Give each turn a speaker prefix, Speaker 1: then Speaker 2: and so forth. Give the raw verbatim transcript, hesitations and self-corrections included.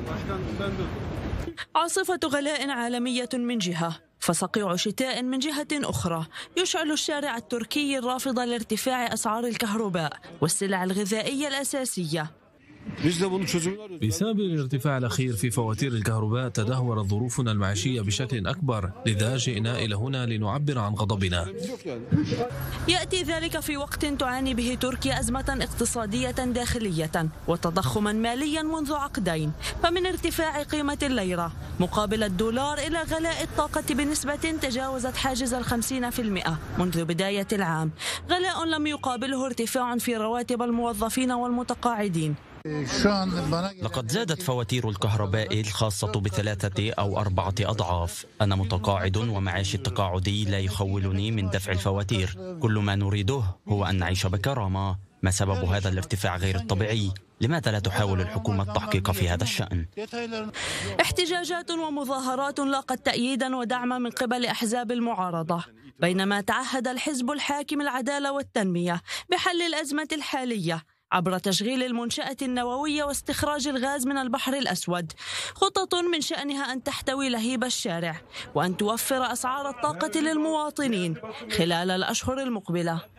Speaker 1: عاصفة غلاء عالمية من جهة، فصقيع شتاء من جهة أخرى يشعل الشارع التركي الرافض لارتفاع أسعار الكهرباء والسلع الغذائية الأساسية.
Speaker 2: بسبب الارتفاع الأخير في فواتير الكهرباء تدهورت ظروفنا المعيشية بشكل أكبر، لذا جئنا إلى هنا لنعبر عن غضبنا.
Speaker 1: يأتي ذلك في وقت تعاني به تركيا أزمة اقتصادية داخلية وتضخما ماليا منذ عقدين، فمن ارتفاع قيمة الليرة مقابل الدولار إلى غلاء الطاقة بنسبة تجاوزت حاجز الخمسين في المئة منذ بداية العام، غلاء لم يقابله ارتفاع في رواتب الموظفين والمتقاعدين.
Speaker 3: لقد زادت فواتير الكهرباء الخاصة بثلاثة أو أربعة أضعاف. أنا متقاعد ومعاشي التقاعدي لا يخولني من دفع الفواتير. كل ما نريده هو أن نعيش بكرامة. ما سبب هذا الارتفاع غير الطبيعي؟ لماذا لا تحاول الحكومة التحقيق في هذا الشأن؟
Speaker 1: احتجاجات ومظاهرات لاقت تأييدا ودعما من قبل أحزاب المعارضة، بينما تعهد الحزب الحاكم العدالة والتنمية بحل الأزمة الحالية عبر تشغيل المنشأة النووية واستخراج الغاز من البحر الأسود، خطط من شأنها أن تحتوي لهيب الشارع وأن توفر أسعار الطاقة للمواطنين خلال الأشهر المقبلة.